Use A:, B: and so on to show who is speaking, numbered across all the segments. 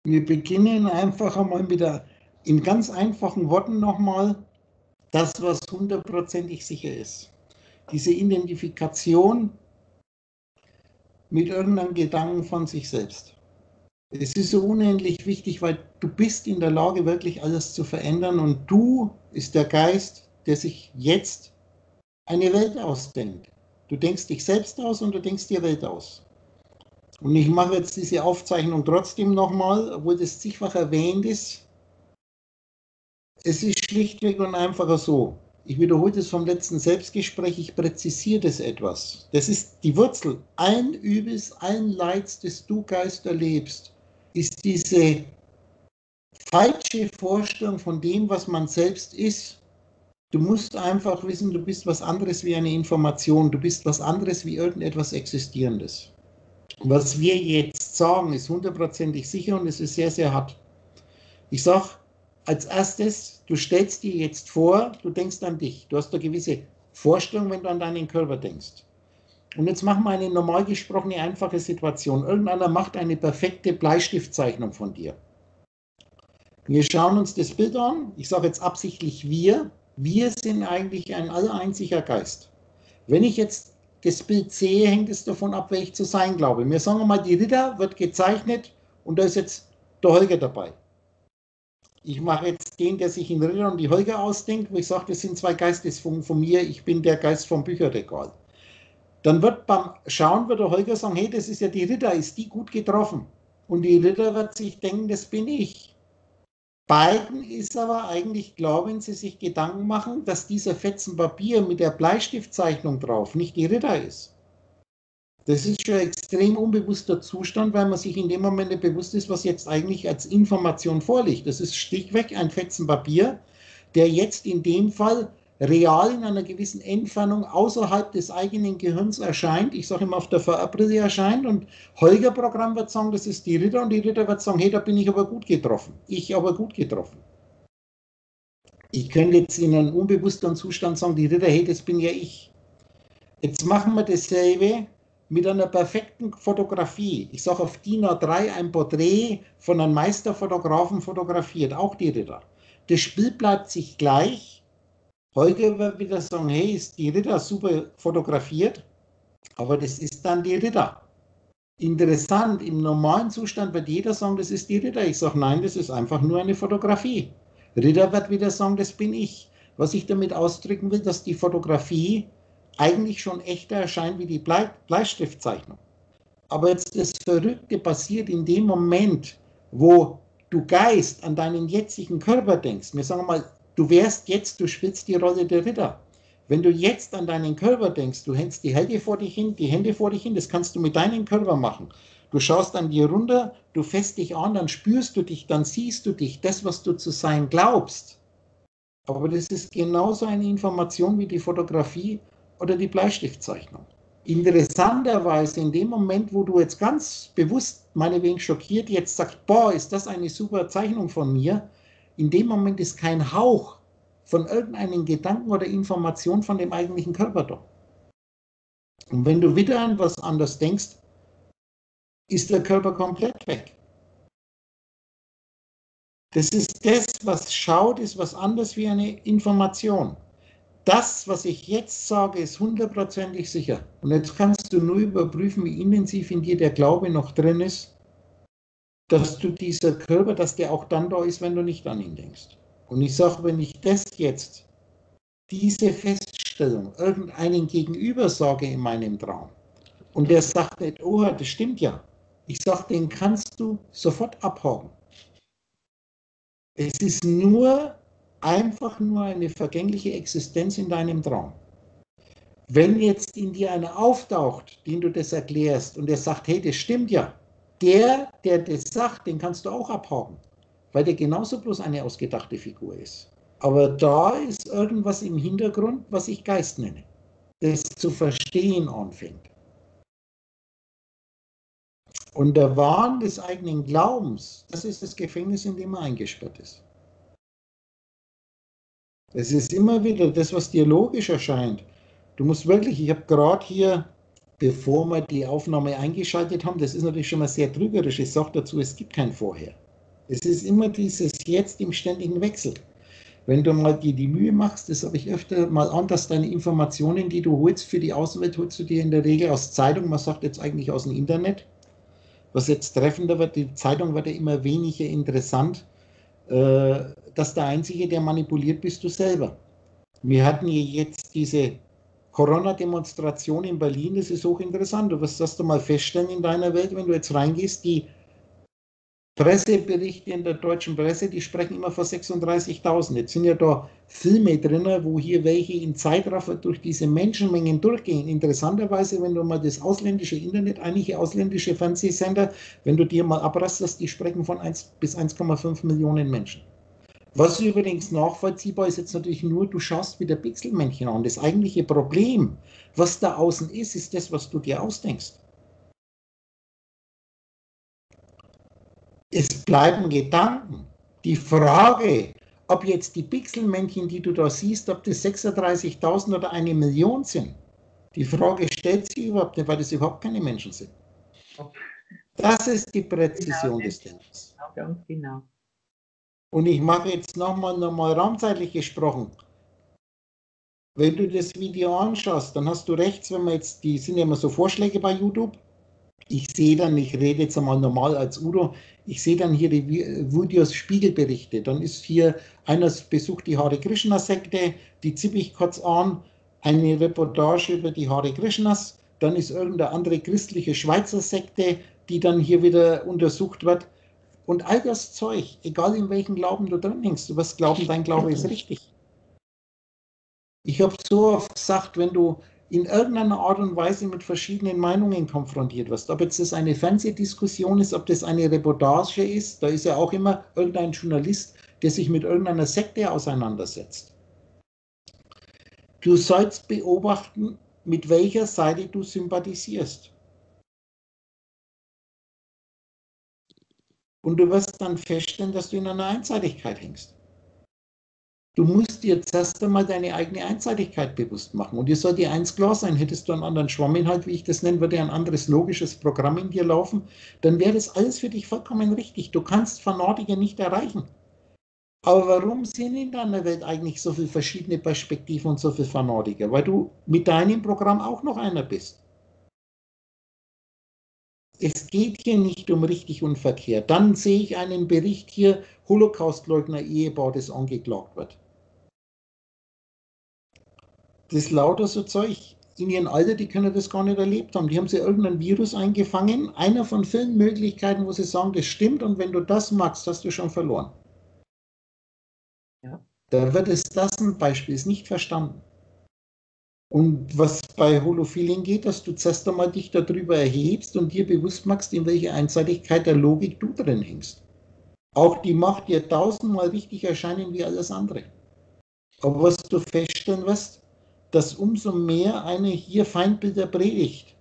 A: Wir beginnen einfach einmal mit in ganz einfachen Worten nochmal das, was hundertprozentig sicher ist. Diese Identifikation mit irgendeinem Gedanken von sich selbst. Es ist so unendlich wichtig, weil du bist in der Lage, wirklich alles zu verändern und du ist der Geist, der sich jetzt eine Welt ausdenkt. Du denkst dich selbst aus und du denkst dir Welt aus. Und ich mache jetzt diese Aufzeichnung trotzdem nochmal, obwohl das zigfach erwähnt ist. Es ist schlichtweg und einfach so. Ich wiederhole das vom letzten Selbstgespräch, ich präzisiere das etwas. Das ist die Wurzel allen Übels, allen Leids, das du Geist erlebst, ist diese falsche Vorstellung von dem, was man selbst ist. Du musst einfach wissen, du bist was anderes wie eine Information, du bist was anderes wie irgendetwas Existierendes. Was wir jetzt sagen, ist hundertprozentig sicher und es ist sehr, sehr hart. Ich sage als erstes, du stellst dir jetzt vor, du denkst an dich. Du hast eine gewisse Vorstellung, wenn du an deinen Körper denkst. Und jetzt machen wir eine normal gesprochene, einfache Situation. Irgendeiner macht eine perfekte Bleistiftzeichnung von dir. Wir schauen uns das Bild an. Ich sage jetzt absichtlich wir. Wir sind eigentlich ein allereinziger Geist. Wenn ich jetzt das Bild sehe, hängt es davon ab, wer ich zu sein glaube. Wir sagen mal, die Ritter wird gezeichnet und da ist jetzt der Holger dabei. Ich mache jetzt den, der sich in Ritter und die Holger ausdenkt, wo ich sage, das sind zwei Geistesfunken von mir, ich bin der Geist vom Bücherregal. Dann wird beim Schauen wird der Holger sagen, hey, das ist ja die Ritter, ist die gut getroffen? Und die Ritter wird sich denken, das bin ich. Beiden ist aber eigentlich klar, wenn sie sich Gedanken machen, dass dieser Fetzen Papier mit der Bleistiftzeichnung drauf nicht die Ritter ist. Das ist schon ein extrem unbewusster Zustand, weil man sich in dem Moment nicht bewusst ist, was jetzt eigentlich als Information vorliegt. Das ist schlichtweg ein Fetzen Papier, der jetzt in dem Fall real in einer gewissen Entfernung außerhalb des eigenen Gehirns erscheint. Ich sage immer, auf der VR-Brille erscheint und Holger-Programm wird sagen, das ist die Ritter und die Ritter wird sagen, hey, da bin ich aber gut getroffen. Ich aber gut getroffen. Ich könnte jetzt in einem unbewussten Zustand sagen, die Ritter, hey, das bin ja ich. Jetzt machen wir dasselbe mit einer perfekten Fotografie. Ich sage auf DIN A3 ein Porträt von einem Meisterfotografen fotografiert, auch die Ritter. Das Bild bleibt sich gleich. Holger wird wieder sagen, hey, ist die Ritter super fotografiert, aber das ist dann die Ritter. Interessant, im normalen Zustand wird jeder sagen, das ist die Ritter. Ich sage, nein, das ist einfach nur eine Fotografie. Ritter wird wieder sagen, das bin ich. Was ich damit ausdrücken will, dass die Fotografie eigentlich schon echter erscheint wie die Bleistiftzeichnung. Aber jetzt das Verrückte passiert in dem Moment, wo du Geist an deinen jetzigen Körper denkst. Wir sagen mal, du wärst jetzt, du spielst die Rolle der Ritter. Wenn du jetzt an deinen Körper denkst, du hältst die Hände vor dich hin, das kannst du mit deinem Körper machen. Du schaust an dir runter, du fässt dich an, dann spürst du dich, dann siehst du dich, das, was du zu sein glaubst. Aber das ist genauso eine Information wie die Fotografie oder die Bleistiftzeichnung. Interessanterweise in dem Moment, wo du jetzt ganz bewusst, meinetwegen schockiert, jetzt sagst, boah, ist das eine super Zeichnung von mir, in dem Moment ist kein Hauch von irgendeinem Gedanken oder Information von dem eigentlichen Körper da. Und wenn du wieder an was anderes denkst, ist der Körper komplett weg. Das ist das, was schaut, ist was anderes wie eine Information. Das, was ich jetzt sage, ist hundertprozentig sicher. Und jetzt kannst du nur überprüfen, wie intensiv in dir der Glaube noch drin ist, dass du dieser Körper, dass der auch dann da ist, wenn du nicht an ihn denkst. Und ich sage, wenn ich das jetzt, diese Feststellung, irgendeinen Gegenüber sage in meinem Traum, und der sagt nicht, oh, das stimmt ja. Ich sage, den kannst du sofort abhaken. Es ist einfach nur eine vergängliche Existenz in deinem Traum. Wenn jetzt in dir einer auftaucht, den du das erklärst, und der sagt, hey, das stimmt ja, der das sagt, den kannst du auch abhaken, weil der genauso bloß eine ausgedachte Figur ist. Aber da ist irgendwas im Hintergrund, was ich Geist nenne, das zu verstehen anfängt. Und der Wahn des eigenen Glaubens, das ist das Gefängnis, in dem man eingesperrt ist. Es ist immer wieder das, was dir logisch erscheint. Du musst wirklich, ich habe gerade hier, bevor wir die Aufnahme eingeschaltet haben, das ist natürlich schon mal sehr trügerisch, ich sage dazu, es gibt kein Vorher. Es ist immer dieses Jetzt im ständigen Wechsel. Wenn du mal dir die Mühe machst, das habe ich öfter mal an, dass deine Informationen, die du holst für die Außenwelt, holst du dir in der Regel aus Zeitung, man sagt jetzt eigentlich aus dem Internet, was jetzt treffender wird, die Zeitung wird ja immer weniger interessant, dass der Einzige, der manipuliert, bist du selber. Wir hatten hier jetzt diese Corona-Demonstration in Berlin, das ist hochinteressant. Du wirst das mal feststellen in deiner Welt, wenn du jetzt reingehst, die Presseberichte in der deutschen Presse, die sprechen immer von 36.000. Jetzt sind ja da Filme drin, wo hier welche in Zeitraffer durch diese Menschenmengen durchgehen. Interessanterweise, wenn du mal das ausländische Internet, einige ausländische Fernsehsender, wenn du dir mal abrastest, die sprechen von 1 bis 1,5 Millionen Menschen. Was übrigens nachvollziehbar ist jetzt natürlich nur, du schaust wieder Pixelmännchen an. Das eigentliche Problem, was da außen ist, ist das, was du dir ausdenkst. Es bleiben Gedanken. Die Frage, ob jetzt die Pixelmännchen, die du da siehst, ob das 36.000 oder 1 Million sind, die Frage stellt sich überhaupt nicht, weil das überhaupt keine Menschen sind. Das ist die Präzision des Denkens.
B: Ganz genau.
A: Und ich mache jetzt nochmal raumzeitlich gesprochen. Wenn du das Video anschaust, dann hast du rechts, wenn man jetzt, die sind ja immer so Vorschläge bei YouTube. Ich sehe dann, ich rede jetzt einmal normal als Udo, ich sehe dann hier die Videos Spiegelberichte. Dann ist hier einer besucht die Hare Krishna Sekte, die zippe ich kurz an, eine Reportage über die Hare Krishnas, dann ist irgendeine andere christliche Schweizer Sekte, die dann hier wieder untersucht wird. Und all das Zeug, egal in welchem Glauben du drin hängst, du wirst glauben, dein Glaube ist richtig. Ich habe so oft gesagt, wenn du in irgendeiner Art und Weise mit verschiedenen Meinungen konfrontiert wirst, ob jetzt das eine Fernsehdiskussion ist, ob das eine Reportage ist, da ist ja auch immer irgendein Journalist, der sich mit irgendeiner Sekte auseinandersetzt. Du sollst beobachten, mit welcher Seite du sympathisierst. Und du wirst dann feststellen, dass du in einer Einseitigkeit hängst. Du musst dir zuerst einmal deine eigene Einseitigkeit bewusst machen. Und dir soll dir eins klar sein, hättest du einen anderen Schwamminhalt, wie ich das nenne, würde ein anderes logisches Programm in dir laufen, dann wäre das alles für dich vollkommen richtig. Du kannst Fanatiker nicht erreichen. Aber warum sind in deiner Welt eigentlich so viele verschiedene Perspektiven und so viele Fanatiker? Weil du mit deinem Programm auch noch einer bist. Es geht hier nicht um richtig und verkehrt. Dann sehe ich einen Bericht hier, Holocaustleugner-Ehepaar, das angeklagt wird. Das ist lauter so Zeug. In ihrem Alter, die können das gar nicht erlebt haben. Die haben sie irgendein Virus eingefangen. Einer von vielen Möglichkeiten, wo sie sagen, das stimmt und wenn du das magst, hast du schon verloren.
B: Ja.
A: Da wird es, das ein Beispiel, ist nicht verstanden. Und was bei Holofeeling geht, dass du zuerst einmal dich darüber erhebst und dir bewusst machst, in welche Einseitigkeit der Logik du drin hängst. Auch die macht dir tausendmal richtig erscheinen wie alles andere. Aber was du feststellen wirst, dass umso mehr eine hier Feindbilder predigt,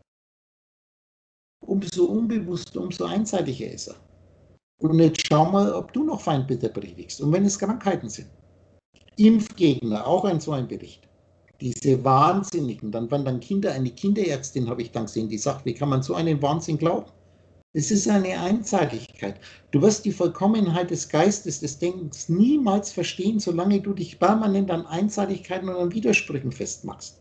A: umso unbewusster, umso einseitiger ist er. Und jetzt schau mal, ob du noch Feindbilder predigst. Und wenn es Krankheiten sind. Impfgegner, auch so ein Bericht. Diese Wahnsinnigen, dann waren dann Kinder, eine Kinderärztin habe ich dann gesehen, die sagt, wie kann man so einen Wahnsinn glauben? Es ist eine Einseitigkeit. Du wirst die Vollkommenheit des Geistes, des Denkens niemals verstehen, solange du dich permanent an Einseitigkeiten und an Widersprüchen festmachst.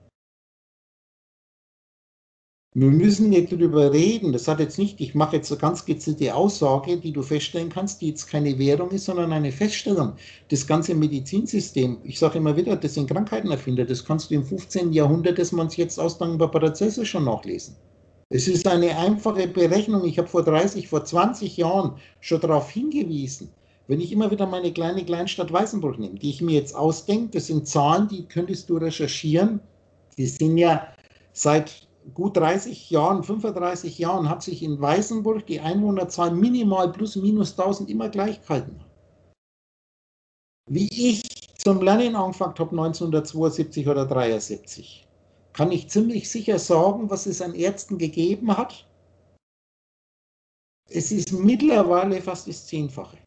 A: Wir müssen nicht darüber reden, das hat jetzt nicht, ich mache jetzt eine ganz gezielte Aussage, die du feststellen kannst, die jetzt keine Währung ist, sondern eine Feststellung. Das ganze Medizinsystem, ich sage immer wieder, das sind Krankheitenerfinder, das kannst du im 15. Jahrhundert, das man es jetzt ausdenken, bei Paracelsus schon nachlesen. Es ist eine einfache Berechnung, ich habe vor 20 Jahren schon darauf hingewiesen, wenn ich immer wieder meine kleine Kleinstadt Weißenburg nehme, die ich mir jetzt ausdenke, das sind Zahlen, die könntest du recherchieren, die sind ja seit gut 30 Jahren, 35 Jahren hat sich in Weißenburg die Einwohnerzahl minimal plus minus 1000 immer gleich gehalten. Wie ich zum Lernen angefangen habe 1972 oder 73, kann ich ziemlich sicher sagen, was es an Ärzten gegeben hat. Es ist mittlerweile fast das 10-fache.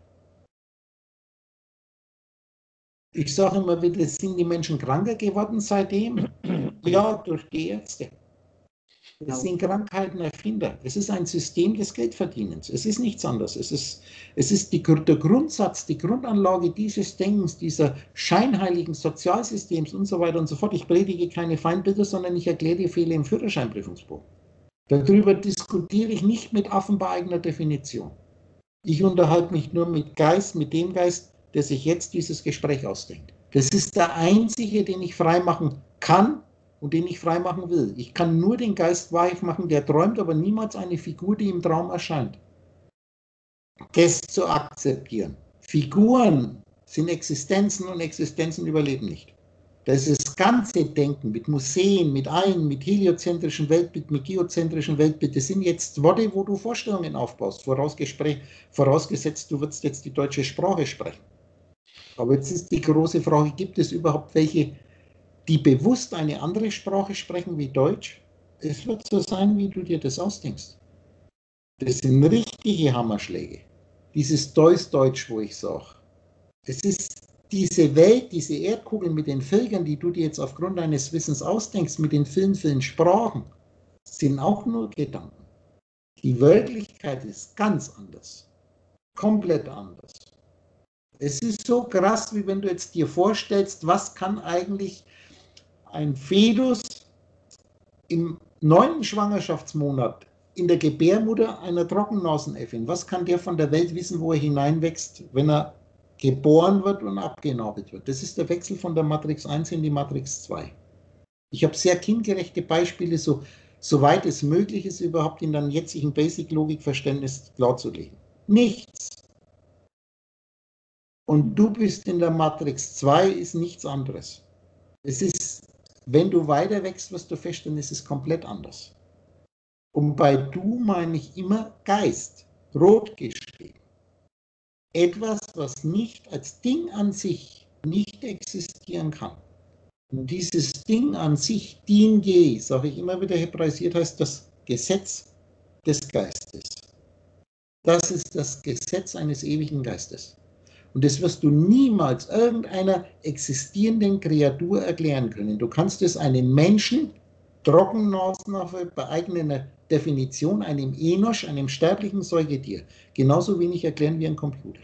A: Ich sage immer wieder, sind die Menschen kranker geworden seitdem? Ja, durch die Ärzte. Es sind Krankheiten Erfinder. Es ist ein System des Geldverdienens. Es ist nichts anderes. Es ist der Grundsatz, die Grundanlage dieses Denkens, dieser scheinheiligen Sozialsystems und so weiter und so fort. Ich predige keine Feindbilder, sondern ich erkläre Fehler im Führerscheinprüfungsbogen. Darüber diskutiere ich nicht mit Affen bei eigener Definition. Ich unterhalte mich nur mit dem Geist, der sich jetzt dieses Gespräch ausdenkt. Das ist der einzige, den ich freimachen kann und den ich freimachen will. Ich kann nur den Geist weich machen, der träumt, aber niemals eine Figur, die im Traum erscheint. Das zu akzeptieren. Figuren sind Existenzen und Existenzen überleben nicht. Das ist das ganze Denken mit Museen, mit heliozentrischen Weltbild, mit geozentrischen Weltbild. Das sind jetzt Worte, wo du Vorstellungen aufbaust, vorausgesetzt, du würdest jetzt die deutsche Sprache sprechen. Aber jetzt ist die große Frage, gibt es überhaupt welche, die bewusst eine andere Sprache sprechen wie Deutsch? Es wird so sein, wie du dir das ausdenkst. Das sind richtige Hammerschläge. Dieses Deutsch, wo ich sage, es ist diese Welt, diese Erdkugel mit den Völkern, die du dir jetzt aufgrund deines Wissens ausdenkst, mit den vielen Sprachen, sind auch nur Gedanken. Die Wirklichkeit ist ganz anders. Komplett anders. Es ist so krass, wie wenn du jetzt dir vorstellst, was kann eigentlich ein Fetus im 9. Schwangerschaftsmonat in der Gebärmutter einer Trockennasenäffin, was kann der von der Welt wissen, wo er hineinwächst, wenn er geboren wird und abgenabelt wird? Das ist der Wechsel von der Matrix 1 in die Matrix 2. Ich habe sehr kindgerechte Beispiele, soweit es möglich ist, überhaupt in deinem jetzigen Basic-Logik-Verständnis klarzulegen. Nichts. Und du bist in der Matrix 2, ist nichts anderes. Es ist, wenn du weiter wächst, wirst du feststellen, es ist komplett anders. Und bei du meine ich immer Geist, rot geschrieben. Etwas, was nicht als Ding an sich nicht existieren kann. Und dieses Ding an sich, Din je, sage ich immer wieder hebraisiert, heißt das Gesetz des Geistes. Das ist das Gesetz eines ewigen Geistes. Und das wirst du niemals irgendeiner existierenden Kreatur erklären können. Du kannst es einem Menschen, Trockennasenaffe, bei eigener Definition, einem Enosch, einem sterblichen Säugetier, genauso wenig erklären wie ein Computer.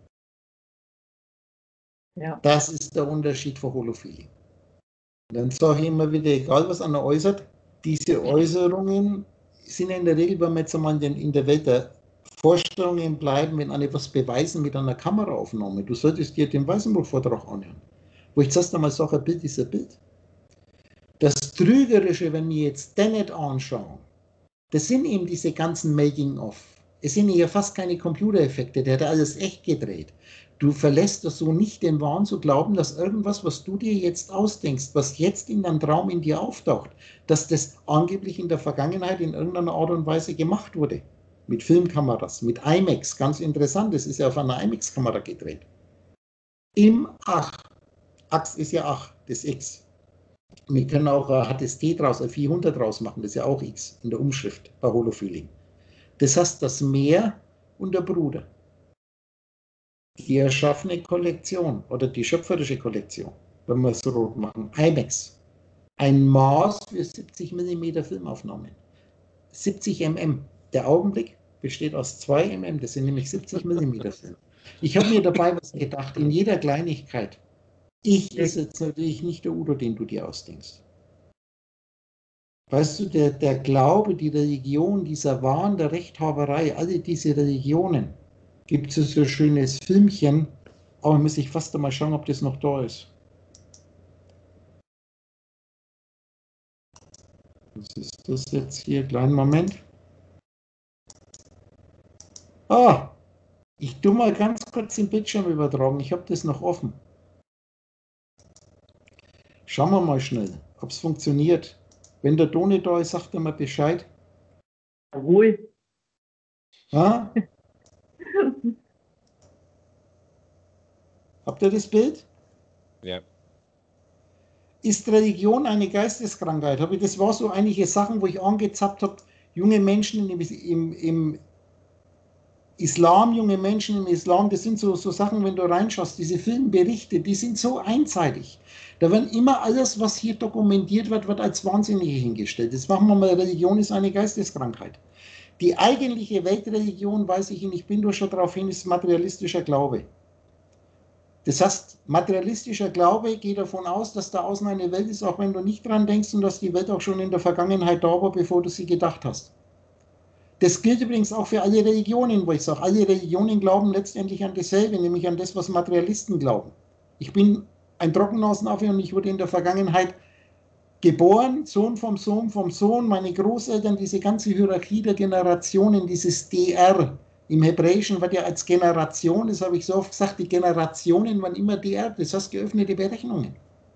A: Ja. Das ist der Unterschied für Holophilie. Dann sage ich immer wieder, egal was einer äußert, diese Äußerungen sind in der Regel, wenn wir jetzt einmal in der Welt der Vorstellungen bleiben, wenn eine was beweisen mit einer Kameraaufnahme. Du solltest dir den Weißenburg-Vortrag anhören, wo ich zuerst einmal sage, ein Bild ist ein Bild. Das Trügerische, wenn wir jetzt den nicht anschauen, das sind eben diese ganzen Making-of. Es sind ja fast keine Computereffekte, der hat alles echt gedreht. Du verlässt das so nicht den Wahn zu glauben, dass irgendwas, was du dir jetzt ausdenkst, was jetzt in deinem Traum in dir auftaucht, dass das angeblich in der Vergangenheit in irgendeiner Art und Weise gemacht wurde. Mit Filmkameras, mit IMAX, ganz interessant, das ist ja auf einer IMAX-Kamera gedreht. Im Ach, Ax ist ja Ach, das X. Wir können auch HTST draus, 400 draus machen, das ist ja auch X in der Umschrift bei Holophilie. Das heißt, das Meer und der Bruder. Die erschaffene Kollektion oder die schöpferische Kollektion, wenn wir es rot machen, IMAX. Ein Maß für 70 mm Filmaufnahmen. 70 mm. Der Augenblick besteht aus 2 mm, das sind nämlich 70 mm Film. Ich habe mir dabei was gedacht, in jeder Kleinigkeit. Ich ist jetzt natürlich nicht der Udo, den du dir ausdenkst. Weißt du, der Glaube, die Religion, dieser Wahn der Rechthaberei, alle diese Religionen, gibt es so ein schönes Filmchen, aber muss ich fast einmal schauen, ob das noch da ist. Was ist das jetzt hier? Kleinen Moment. Ah, ich tue mal ganz kurz den Bildschirm übertragen. Ich habe das noch offen. Schauen wir mal schnell, ob es funktioniert. Wenn der Toni da ist, sagt er mal Bescheid.
B: Ruhig.
A: Ah? Habt ihr das Bild?
C: Ja.
A: Ist Religion eine Geisteskrankheit? Das war so einige Sachen, wo ich angezappt habe, junge Menschen Islam, junge Menschen im Islam, das sind so Sachen, wenn du reinschaust, diese Filmberichte, die sind so einseitig. Da wird immer alles, was hier dokumentiert wird, wird als Wahnsinnige hingestellt. Jetzt machen wir mal, Religion ist eine Geisteskrankheit. Die eigentliche Weltreligion, weiß ich, und ich bin nur schon darauf hin, ist materialistischer Glaube. Das heißt, materialistischer Glaube geht davon aus, dass da außen eine Welt ist, auch wenn du nicht dran denkst und dass die Welt auch schon in der Vergangenheit da war, bevor du sie gedacht hast. Das gilt übrigens auch für alle Religionen, wo ich sage, alle Religionen glauben letztendlich an dasselbe, nämlich an das, was Materialisten glauben. Ich bin ein Trockennasenaffe und ich wurde in der Vergangenheit geboren, Sohn vom Sohn vom Sohn, meine Großeltern, diese ganze Hierarchie der Generationen, dieses DR. Im Hebräischen wird ja als Generation, das habe ich so oft gesagt, die Generationen waren immer DR, das heißt geöffnete Berechnungen.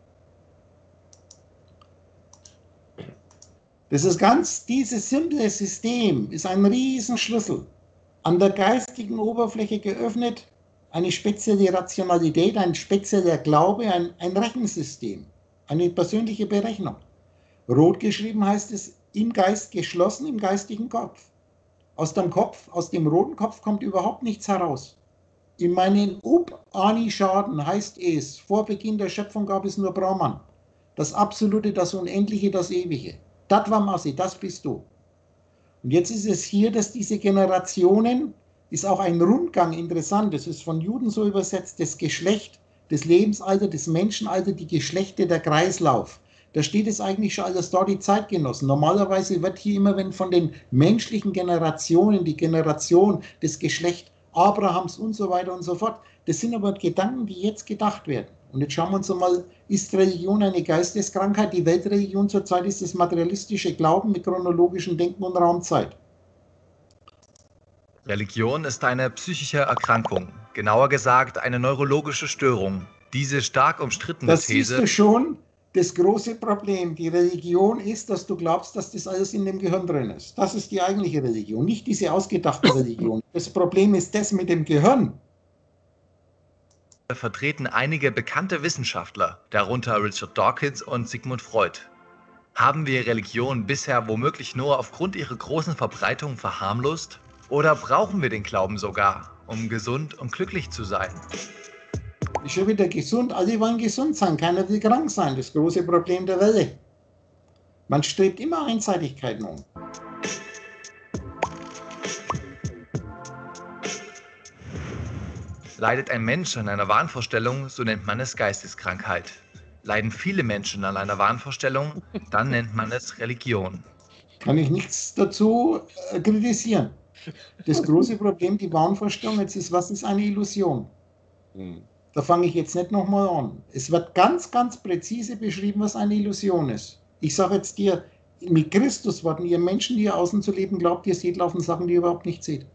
A: Das ist dieses simple System ist ein Riesenschlüssel. An der geistigen Oberfläche geöffnet, eine spezielle Rationalität, ein spezieller Glaube, ein Rechensystem, eine persönliche Berechnung. Rot geschrieben heißt es, im Geist geschlossen, im geistigen Kopf. Aus dem Kopf, aus dem roten Kopf kommt überhaupt nichts heraus. In meinen Upanishaden heißt es, vor Beginn der Schöpfung gab es nur Brahman. Das Absolute, das Unendliche, das Ewige. Tattvamasi, das bist du. Und jetzt ist es hier, dass diese Generationen, ist auch ein Rundgang interessant, das ist von Juden so übersetzt, das Geschlecht, das Lebensalter, das Menschenalter, die Geschlechter, der Kreislauf. Da steht es eigentlich schon alles da, die Zeitgenossen. Normalerweise wird hier immer, wenn von den menschlichen Generationen, die Generation, das Geschlecht Abrahams und so weiter und so fort, das sind aber Gedanken, die jetzt gedacht werden. Und jetzt schauen wir uns mal, ist Religion eine Geisteskrankheit? Die Weltreligion zurzeit ist das materialistische Glauben mit chronologischem Denken und Raumzeit.
C: Religion ist eine psychische Erkrankung, genauer gesagt eine neurologische Störung. Diese stark umstrittene
A: Das
C: These...
A: siehst du schon, das große Problem. Die Religion ist, dass du glaubst, dass das alles in dem Gehirn drin ist. Das ist die eigentliche Religion, nicht diese ausgedachte Religion. Das Problem ist das mit dem Gehirn.
C: Vertreten einige bekannte Wissenschaftler, darunter Richard Dawkins und Sigmund Freud. Haben wir Religion bisher womöglich nur aufgrund ihrer großen Verbreitung verharmlost? Oder brauchen wir den Glauben sogar, um gesund und glücklich zu sein?
A: Ist schon wieder gesund, alle wollen gesund sein, keiner will krank sein, das große Problem der Welt. Man strebt immer Einseitigkeiten um.
C: Leidet ein Mensch an einer Wahnvorstellung, so nennt man es Geisteskrankheit. Leiden viele Menschen an einer Wahnvorstellung, dann nennt man es Religion.
A: Kann ich nichts dazu kritisieren. Das große Problem, die Wahnvorstellung, jetzt ist, was ist eine Illusion? Da fange ich jetzt nicht nochmal an. Es wird ganz, ganz präzise beschrieben, was eine Illusion ist. Ich sage jetzt dir, mit Christusworten, ihr Menschen, die ihr außen zu leben glaubt, ihr seht laufen Sachen, die ihr überhaupt nicht seht.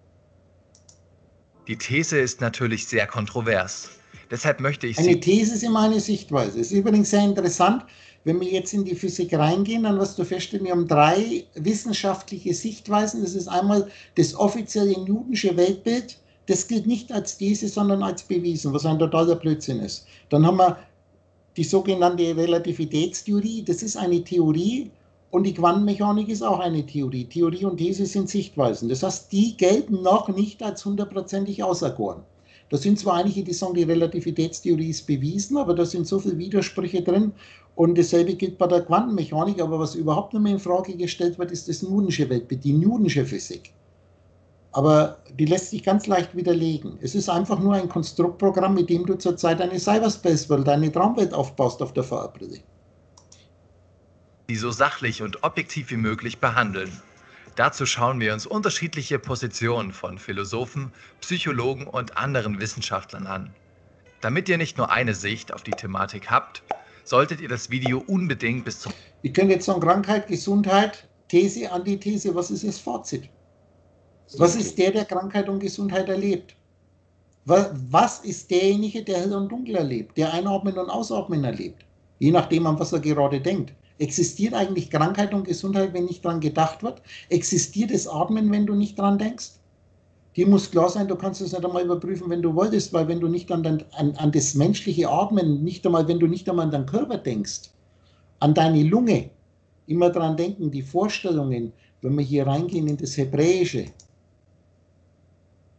C: Die These ist natürlich sehr kontrovers. Deshalb möchte ich
A: Eine These ist immer eine Sichtweise. Es ist übrigens sehr interessant, wenn wir jetzt in die Physik reingehen, dann wirst du feststellen, wir haben 3 wissenschaftliche Sichtweisen. Das ist einmal das offizielle Newtonsche Weltbild. Das gilt nicht als These, sondern als bewiesen, was ein totaler Blödsinn ist. Dann haben wir die sogenannte Relativitätstheorie. Das ist eine Theorie und die Quantenmechanik ist auch eine Theorie. Theorie und These sind Sichtweisen. Das heißt, die gelten noch nicht als 100%ig auserkoren. Da sind zwar einige, die sagen, die Relativitätstheorie ist bewiesen, aber da sind so viele Widersprüche drin. Und dasselbe gilt bei der Quantenmechanik. Aber was überhaupt nicht mehr in Frage gestellt wird, ist das Newtonsche Weltbild, die Newtonsche Physik. Aber die lässt sich ganz leicht widerlegen. Es ist einfach nur ein Konstruktprogramm, mit dem du zurzeit eine Cyberspace-Welt, eine Traumwelt aufbaust auf der VR-Brille.
C: Die so sachlich und objektiv wie möglich behandeln. Dazu schauen wir uns unterschiedliche Positionen von Philosophen, Psychologen und anderen Wissenschaftlern an. Damit ihr nicht nur eine Sicht auf die Thematik habt, solltet ihr das Video unbedingt bis zum...
A: Ich könnte jetzt sagen, Krankheit, Gesundheit, These, Antithese, was ist das Fazit? Was ist der Krankheit und Gesundheit erlebt? Was ist derjenige, der hell und dunkel erlebt, der Einatmen und Ausatmen erlebt? Je nachdem, an was er gerade denkt. Existiert eigentlich Krankheit und Gesundheit, wenn nicht dran gedacht wird? Existiert das Atmen, wenn du nicht dran denkst? Dir muss klar sein, du kannst es nicht einmal überprüfen, wenn du wolltest, weil wenn du nicht an das menschliche Atmen, wenn du nicht einmal an deinen Körper denkst, an deine Lunge, immer dran denken, die Vorstellungen, wenn wir hier reingehen in das Hebräische,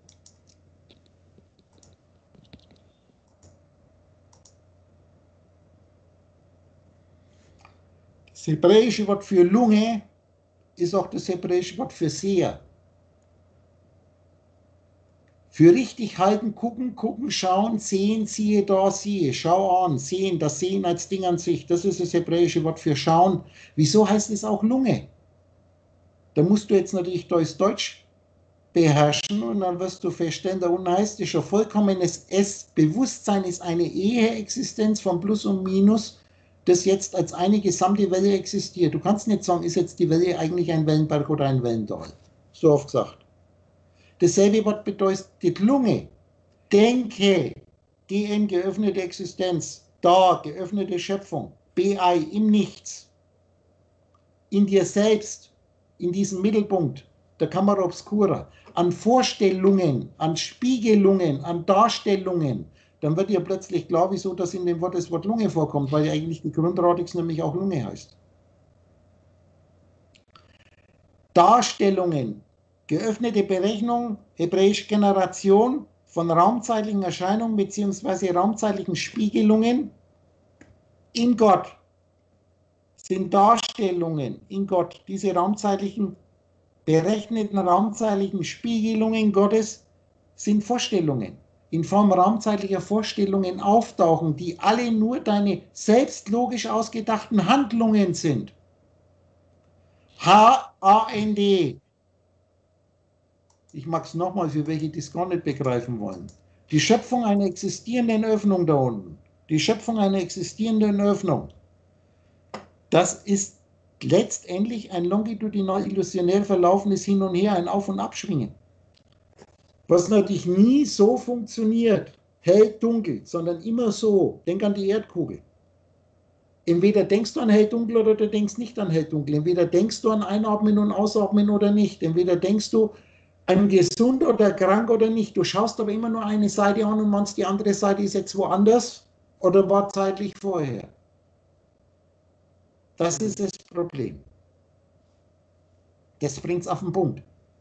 A: Das hebräische Wort für Lunge ist auch das hebräische Wort für Seher. Für richtig halten, gucken, schauen, sehen, siehe da, siehe, schau an, sehen, das Sehen als Ding an sich, das ist das hebräische Wort für schauen. Wieso heißt es auch Lunge? Da musst du jetzt natürlich Deutsch beherrschen und dann wirst du feststellen, da unten heißt es schon vollkommenes S. Bewusstsein ist eine Ehe-Existenz von Plus und Minus, das jetzt als eine gesamte Welle existiert. Du kannst nicht sagen, ist jetzt die Welle eigentlich ein Wellenberg oder ein Wellental. So oft gesagt. Dasselbe Wort bedeutet Lunge. Denke, GN, geöffnete Existenz, da, geöffnete Schöpfung, BI, im Nichts, in dir selbst, in diesem Mittelpunkt, der Kamera obscura, an Vorstellungen, an Spiegelungen, an Darstellungen, dann wird dir plötzlich klar, wieso das in dem Wort das Wort Lunge vorkommt, weil ja eigentlich die Grundradix nämlich auch Lunge heißt. Darstellungen, geöffnete Berechnung, hebräisch Generation von raumzeitlichen Erscheinungen bzw. raumzeitlichen Spiegelungen in Gott sind Darstellungen in Gott. Diese raumzeitlichen, berechneten raumzeitlichen Spiegelungen Gottes sind Vorstellungen. In Form raumzeitlicher Vorstellungen auftauchen, die alle nur deine selbst logisch ausgedachten Handlungen sind. H-A-N-D. Ich mag es nochmal für welche, die es gar nicht begreifen wollen. Die Schöpfung einer existierenden Öffnung da unten. Die Schöpfung einer existierenden Öffnung. Das ist letztendlich ein longitudinal illusionär verlaufendes Hin und Her, ein Auf- und Abschwingen. Was natürlich nie so funktioniert, hell, dunkel, sondern immer so. Denk an die Erdkugel. Entweder denkst du an hell, dunkel oder du denkst nicht an hell, dunkel. Entweder denkst du an Einatmen und Ausatmen oder nicht. Entweder denkst du an gesund oder krank oder nicht. Du schaust aber immer nur eine Seite an und meinst, die andere Seite ist jetzt woanders oder war zeitlich vorher. Das ist das Problem. Das bringt es auf den Punkt.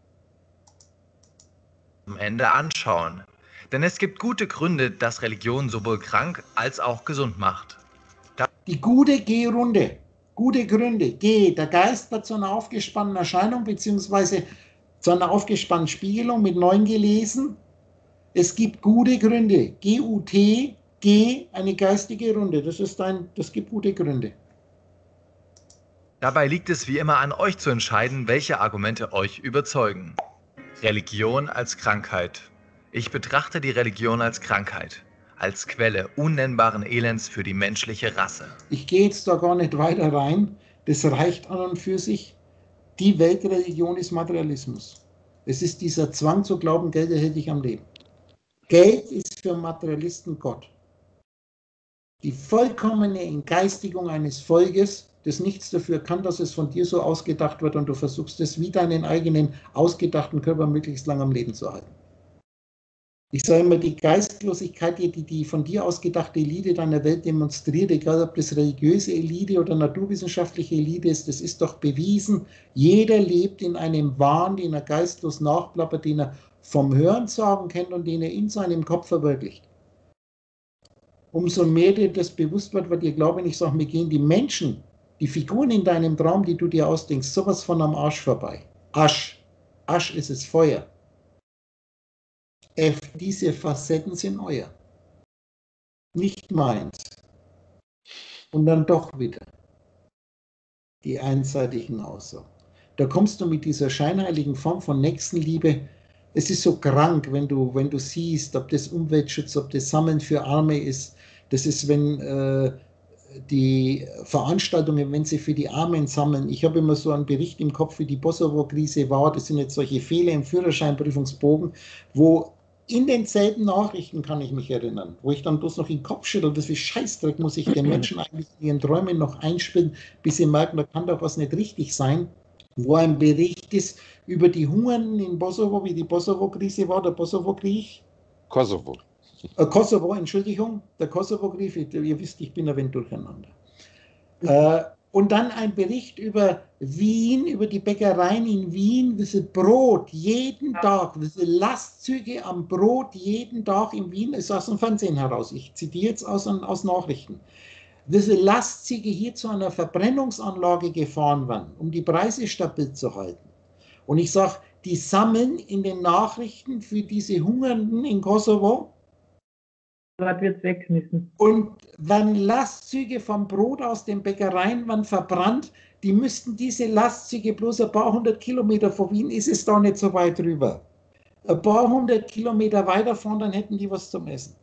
C: Am Ende anschauen. Denn es gibt gute Gründe, dass Religion sowohl krank als auch gesund macht.
A: Die gute G-Runde, gute Gründe. G, der Geist wird zu einer aufgespannten Erscheinung beziehungsweise zu einer aufgespannten Spiegelung mit 9 gelesen. Es gibt gute Gründe. G-U-T, G, eine geistige Runde. Das gibt gute Gründe.
C: Dabei liegt es wie immer an euch zu entscheiden, welche Argumente euch überzeugen. Religion als Krankheit. Ich betrachte die Religion als Krankheit, als Quelle unnennbaren Elends für die menschliche Rasse.
A: Ich gehe jetzt da gar nicht weiter rein. Das reicht an und für sich. Die Weltreligion ist Materialismus. Es ist dieser Zwang zu glauben, Geld erhält dich am Leben. Geld ist für Materialisten Gott. Die vollkommene Entgeistigung eines Volkes, das nichts dafür kann, dass es von dir so ausgedacht wird und du versuchst es wie deinen eigenen ausgedachten Körper möglichst lang am Leben zu halten. Ich sage immer, die Geistlosigkeit, die von dir ausgedachte Elite deiner Welt demonstriert, egal ob das religiöse Elite oder naturwissenschaftliche Elite ist, das ist doch bewiesen. Jeder lebt in einem Wahn, den er geistlos nachplappert, den er vom Hörensagen kennt und den er in seinem Kopf verwirklicht. Umso mehr dir das bewusst wird dir glauben, ich sage, mir gehen die Menschen, die Figuren in deinem Traum, die du dir ausdenkst, sowas von am Arsch vorbei. Asch. Asch ist es Feuer. F, diese Facetten sind euer. Nicht meins. Und dann doch wieder die einseitigen Aussagen. Da kommst du mit dieser scheinheiligen Form von Nächstenliebe. Es ist so krank, wenn du siehst, ob das Umweltschutz, ob das Sammeln für Arme ist. Das ist, wenn die Veranstaltungen, wenn sie für die Armen sammeln. Ich habe immer so einen Bericht im Kopf, wie die Kosovo-Krise war. Das sind jetzt solche Fehler im Führerscheinprüfungsbogen, wo in denselben Nachrichten, kann ich mich erinnern, wo ich dann bloß noch den Kopf schüttel, wie viel Scheißdreck muss ich den Menschen eigentlich in ihren Träumen noch einspielen, bis sie merken, da kann doch was nicht richtig sein, wo ein Bericht ist über die Hungernden in Kosovo, wie die Kosovo-Krise war, der Kosovo-Krieg. Kosovo, Entschuldigung, der Kosovo-Krieg, ihr wisst, ich bin ein wenig durcheinander. Und dann ein Bericht über Wien, über die Bäckereien in Wien, wie viel Brot jeden Tag, wie viele Lastzüge am Brot jeden Tag in Wien, ist aus dem Fernsehen heraus. Ich zitiere jetzt aus Nachrichten. wie viele Lastzüge hier zu einer Verbrennungsanlage gefahren werden, um die Preise stabil zu halten. Und ich sage, die sammeln in den Nachrichten für diese Hungernden in Kosovo.
B: Dort wird es weggeschmissen.
A: Und wenn Lastzüge vom Brot aus den Bäckereien waren verbrannt, die müssten diese Lastzüge bloß ein paar hundert Kilometer von Wien, ist es da nicht so weit rüber. Ein paar hundert Kilometer weiterfahren, dann hätten die was zum Essen.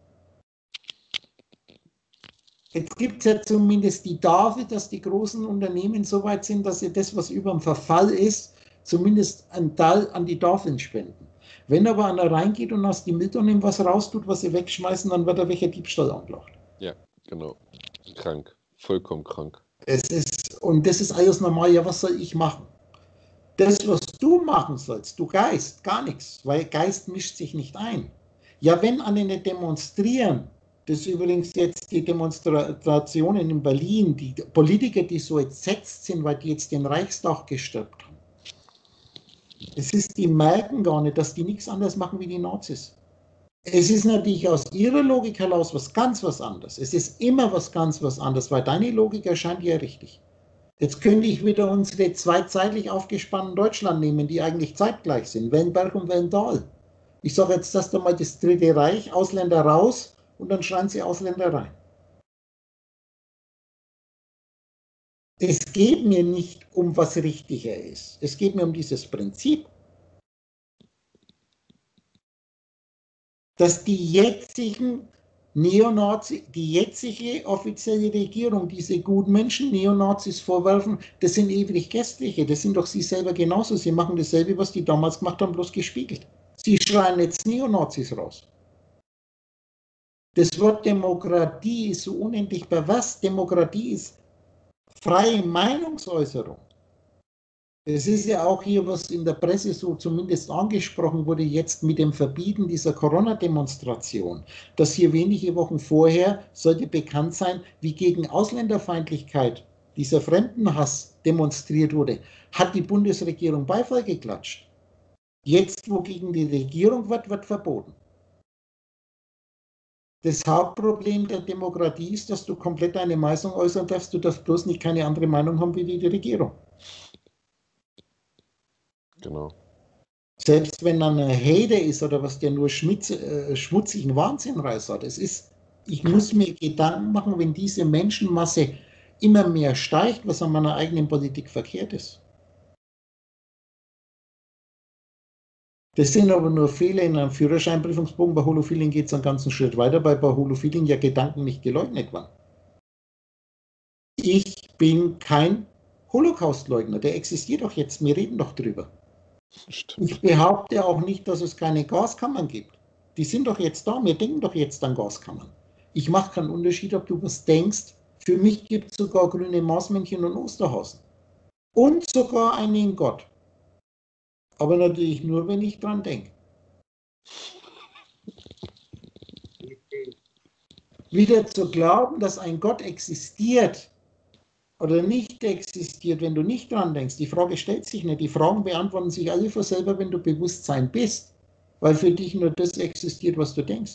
A: Jetzt gibt es ja zumindest die Tafel, dass die großen Unternehmen so weit sind, dass sie das, was über dem Verfall ist, zumindest einen Teil an die Tafeln spenden. Wenn aber einer reingeht und aus die Mülltonnen was raustut, was sie wegschmeißen, dann wird er welcher Diebstahl angeklagt.
D: Ja, genau. Krank. Vollkommen krank.
A: Und das ist alles normal. Ja, was soll ich machen? Das, was du machen sollst, du Geist, gar nichts, weil Geist mischt sich nicht ein. Ja, wenn alle demonstrieren, das ist übrigens jetzt die Demonstrationen in Berlin, die Politiker, die so entsetzt sind, weil die jetzt den Reichstag gestürmt haben. Die merken gar nicht, dass die nichts anderes machen wie die Nazis. Es ist natürlich aus ihrer Logik heraus was anderes. Es ist immer was anderes, weil deine Logik erscheint ja richtig. Jetzt könnte ich wieder unsere zwei zeitlich aufgespannten Deutschland nehmen, die eigentlich zeitgleich sind, Wellenberg und Wellental. Ich sage jetzt, dass da mal das Dritte Reich, Ausländer raus und dann schreien sie Ausländer rein. Es geht mir nicht um was richtiger ist. Es geht mir um dieses Prinzip, dass die jetzige offizielle Regierung diese Gutmenschen Neonazis vorwerfen, das sind ewig Gestliche, das sind doch sie selber genauso. Sie machen dasselbe, was die damals gemacht haben, bloß gespiegelt. Sie schreien jetzt Neonazis raus. Das Wort Demokratie ist so unendlich pervers. Demokratie ist freie Meinungsäußerung. Es ist ja auch hier, was in der Presse so zumindest angesprochen wurde, jetzt mit dem Verbieten dieser Corona-Demonstration, dass hier wenige Wochen vorher sollte bekannt sein, wie gegen Ausländerfeindlichkeit dieser Fremdenhass demonstriert wurde, hat die Bundesregierung Beifall geklatscht. Jetzt, wo gegen die Regierung wird verboten. Das Hauptproblem der Demokratie ist, dass du komplett deine Meinung äußern darfst, du darfst bloß nicht keine andere Meinung haben wie die Regierung.
D: Genau.
A: Selbst wenn dann ein Hater ist oder was, der nur schmutzigen Wahnsinn reißt, ich muss mir Gedanken machen, wenn diese Menschenmasse immer mehr steigt, was an meiner eigenen Politik verkehrt ist. Das sind aber nur Fehler in einem Führerscheinprüfungsbogen. Bei Holofilling geht es einen ganzen Schritt weiter, weil bei Holofilling ja Gedanken nicht geleugnet waren. Ich bin kein Holocaustleugner, der existiert doch jetzt, wir reden doch drüber.
D: Stimmt.
A: Ich behaupte auch nicht, dass es keine Gaskammern gibt. Die sind doch jetzt da, wir denken doch jetzt an Gaskammern. Ich mache keinen Unterschied, ob du was denkst. Für mich gibt es sogar grüne Marsmännchen und Osterhasen. Und sogar einen Gott. Aber natürlich nur, wenn ich dran denke. Wieder zu glauben, dass ein Gott existiert oder nicht existiert, wenn du nicht dran denkst. Die Frage stellt sich nicht. Die Fragen beantworten sich alle von selber, wenn du Bewusstsein bist. Weil für dich nur das existiert, was du denkst.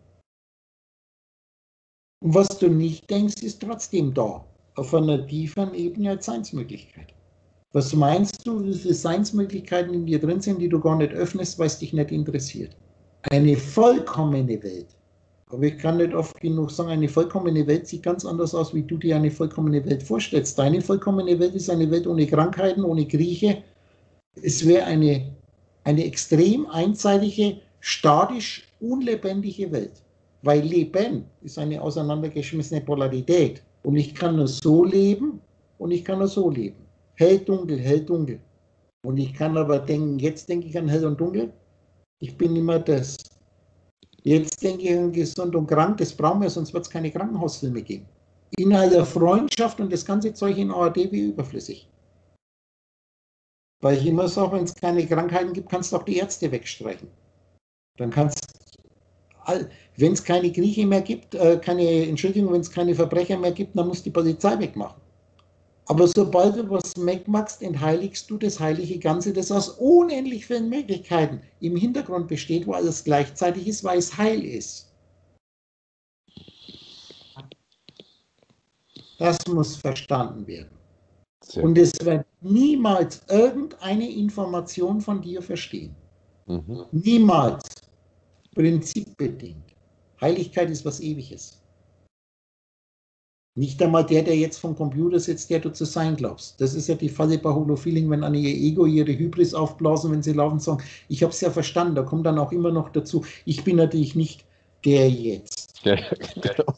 A: Und was du nicht denkst, ist trotzdem da. Auf einer tieferen Ebene als Seinsmöglichkeit. Was meinst du, wie viele Seinsmöglichkeiten in dir drin sind, die du gar nicht öffnest, weil es dich nicht interessiert? Eine vollkommene Welt. Aber ich kann nicht oft genug sagen, eine vollkommene Welt sieht ganz anders aus, wie du dir eine vollkommene Welt vorstellst. Deine vollkommene Welt ist eine Welt ohne Krankheiten, ohne Kriege. Es wäre eine extrem einseitige, statisch, unlebendige Welt. Weil Leben ist eine auseinandergeschmissene Polarität. Und ich kann nur so leben und ich kann nur so leben. Hell, dunkel, hell, dunkel. Und ich kann aber denken, jetzt denke ich an hell und dunkel. Ich bin immer das. Jetzt denke ich an gesund und krank. Das brauchen wir, sonst wird es keine Krankenhausfilme geben. Inhalt der Freundschaft und das ganze Zeug in ARD wie überflüssig. Weil ich immer sage, wenn es keine Krankheiten gibt, kannst du auch die Ärzte wegstreichen. Dann wenn es keine Grieche mehr gibt, wenn es keine Verbrecher mehr gibt, dann muss die Polizei wegmachen. Aber sobald du was wegmachst, entheiligst du das heilige Ganze, das aus unendlich vielen Möglichkeiten im Hintergrund besteht, wo alles gleichzeitig ist, weil es heil ist. Das muss verstanden werden.
D: Sehr
A: Und
D: gut.
A: es wird niemals irgendeine Information von dir verstehen.
D: Mhm.
A: Niemals. Prinzipbedingt. Heiligkeit ist was Ewiges. Nicht einmal der jetzt vom Computer sitzt, der du zu sein glaubst. Das ist ja die Falle bei Holofeeling, wenn an ihr Ego, ihre Hybris aufblasen, wenn sie laufen sagen, ich habe es ja verstanden, da kommt dann auch immer noch dazu, ich bin natürlich nicht der jetzt.
D: Ja, genau.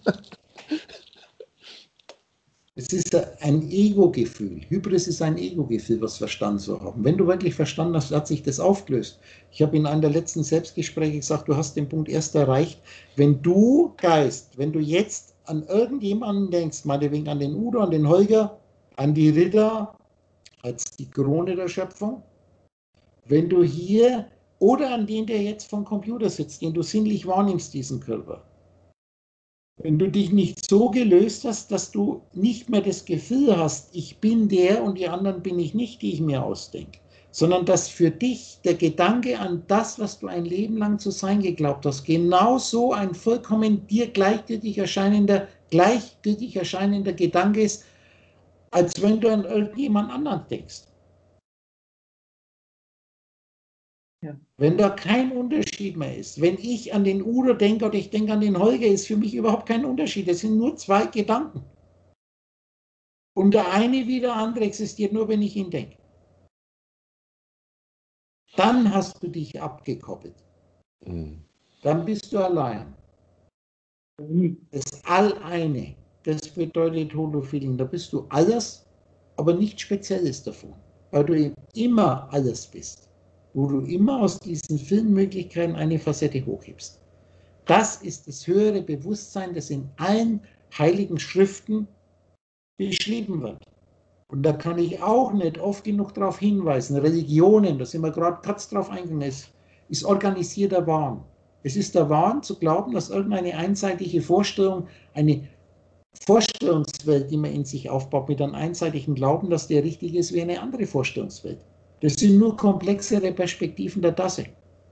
A: Es ist ein Ego-Gefühl. Hybris ist ein Ego-Gefühl, was verstanden zu haben. Wenn du wirklich verstanden hast, hat sich das aufgelöst. Ich habe in einem der letzten Selbstgespräche gesagt, du hast den Punkt erst erreicht, wenn du Geist, wenn du jetzt an irgendjemanden denkst, meinetwegen an den Udo, an den Holger, an die Ritter als die Krone der Schöpfung, wenn du hier oder an den, der jetzt vom Computer sitzt, den du sinnlich wahrnimmst, diesen Körper, wenn du dich nicht so gelöst hast, dass du nicht mehr das Gefühl hast, ich bin der und die anderen bin ich nicht, die ich mir ausdenke, sondern dass für dich der Gedanke an das, was du ein Leben lang zu sein geglaubt hast, genauso ein vollkommen dir gleichgültig erscheinender Gedanke ist, als wenn du an irgendjemand anderen denkst.
B: Ja.
A: Wenn da kein Unterschied mehr ist, wenn ich an den Udo denke oder ich denke an den Holger, ist für mich überhaupt kein Unterschied. Es sind nur zwei Gedanken. Und der eine wie der andere existiert nur, wenn ich ihn denke. Dann hast du dich abgekoppelt.
D: Mhm.
A: Dann bist du allein. Das Alleine, das bedeutet Holofeeling. Da bist du alles, aber nichts Spezielles davon. Weil du eben immer alles bist. Wo du immer aus diesen Filmmöglichkeiten eine Facette hochhebst. Das ist das höhere Bewusstsein, das in allen heiligen Schriften beschrieben wird. Und da kann ich auch nicht oft genug darauf hinweisen. Religionen, da sind wir gerade kurz drauf eingegangen, ist organisierter Wahn. Es ist der Wahn zu glauben, dass irgendeine einseitige Vorstellung, eine Vorstellungswelt, die man in sich aufbaut, mit einem einseitigen Glauben, dass der richtig ist, wie eine andere Vorstellungswelt. Das sind nur komplexere Perspektiven der Tasse.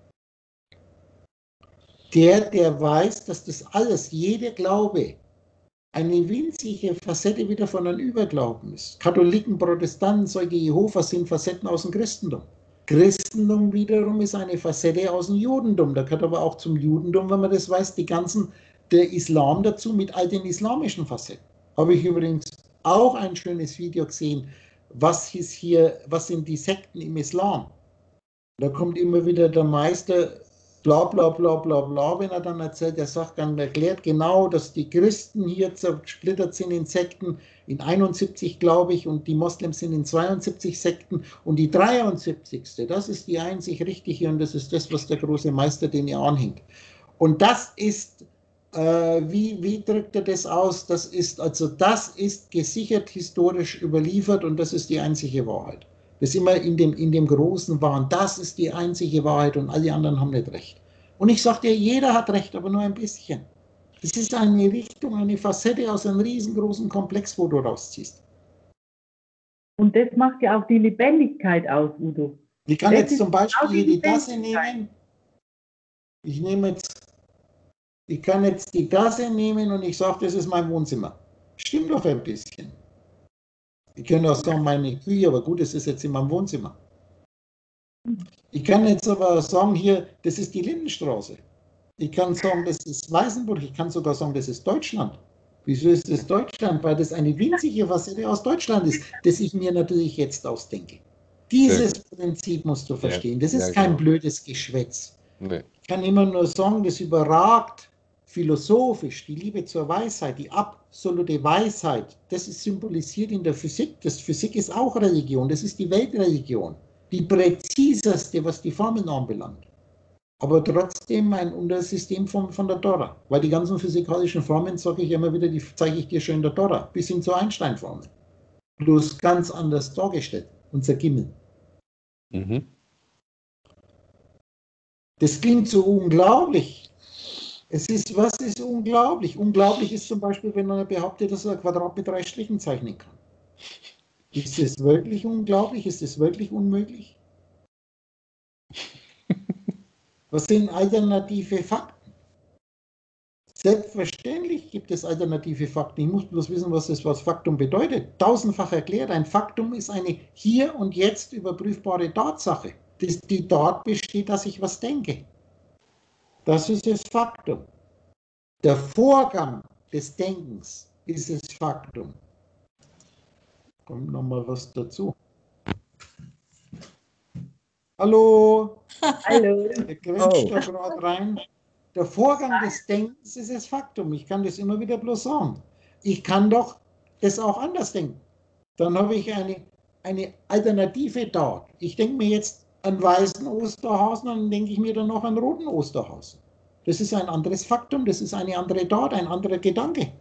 A: Der weiß, dass das alles, jeder Glaube, eine winzige Facette wieder von einem Überglauben ist. Katholiken, Protestanten, Zeuge Jehovas sind Facetten aus dem Christentum. Christentum wiederum ist eine Facette aus dem Judentum. Da gehört aber auch zum Judentum, wenn man das weiß, der Islam dazu mit all den islamischen Facetten. Habe ich übrigens auch ein schönes Video gesehen, was sind die Sekten im Islam? Da kommt immer wieder der Meister, bla bla bla bla bla, wenn er dann erzählt, der Sachgang erklärt genau, dass die Christen hier zersplittert sind in Sekten, in 71 glaube ich, und die Moslems sind in 72 Sekten und die 73. Das ist die einzig richtige und das ist das, was der große Meister den ihr anhängt. Und das ist, wie drückt er das aus? Das ist gesichert historisch überliefert und das ist die einzige Wahrheit. Das ist immer in dem großen Wahn. Das ist die einzige Wahrheit und alle anderen haben nicht recht. Und ich sage dir, jeder hat recht, aber nur ein bisschen. Das ist eine Richtung, eine Facette aus einem riesengroßen Komplex, wo du rausziehst.
B: Und das macht ja auch die Lebendigkeit aus, Udo.
A: Ich kann
B: Das
A: jetzt
B: ist
A: zum Beispiel
B: genau
A: hier
B: die
A: die Tasse nehmen. Ich kann jetzt die Tasse nehmen und ich sage, das ist mein Wohnzimmer. Stimmt doch ein bisschen. Ich könnte auch sagen, meine Küche, aber gut, das ist jetzt in meinem Wohnzimmer. Ich kann jetzt aber sagen, hier, das ist die Lindenstraße. Ich kann sagen, das ist Weißenburg. Ich kann sogar sagen, das ist Deutschland. Wieso ist das Deutschland? Weil das eine winzige Facette aus Deutschland ist, das ich mir natürlich jetzt ausdenke. Dieses Prinzip musst du verstehen. Das ist kein blödes Geschwätz.
D: Nee.
A: Ich kann immer nur sagen, das überragt philosophisch die Liebe zur Weisheit, die absolute Weisheit. Das ist symbolisiert in der Physik. Das Physik ist auch Religion. Das ist die Weltreligion. Die präziseste, was die Formeln anbelangt. Aber trotzdem ein Untersystem von der Tora. Weil die ganzen physikalischen Formeln, sage ich immer wieder, die zeige ich dir schon in der Tora. Bis hin zur Einstein-Formel. Bloß ganz anders dargestellt. Unser Gimmel.
D: Mhm.
A: Das klingt so unglaublich. Was ist unglaublich? Unglaublich ist zum Beispiel, wenn man behauptet, dass er ein Quadrat mit 3 Strichen zeichnen kann. Ist es wirklich unglaublich? Ist es wirklich unmöglich? Was sind alternative Fakten? Selbstverständlich gibt es alternative Fakten. Ich muss bloß wissen, was das Wort Faktum bedeutet. Tausendfach erklärt, ein Faktum ist eine hier und jetzt überprüfbare Tatsache. Die dort besteht, dass ich was denke. Das ist das Faktum. Der Vorgang des Denkens ist das Faktum. Kommt nochmal was dazu. Hallo,
B: Hallo.
A: der quetscht da gerade rein. Der Vorgang des Denkens ist das Faktum. Ich kann das immer wieder bloß sagen. Ich kann doch das auch anders denken. Dann habe ich eine Alternative dort. Ich denke mir jetzt an weißen Osterhasen und dann denke ich mir dann noch an roten Osterhasen. Das ist ein anderes Faktum, das ist eine andere Dort, ein anderer Gedanke.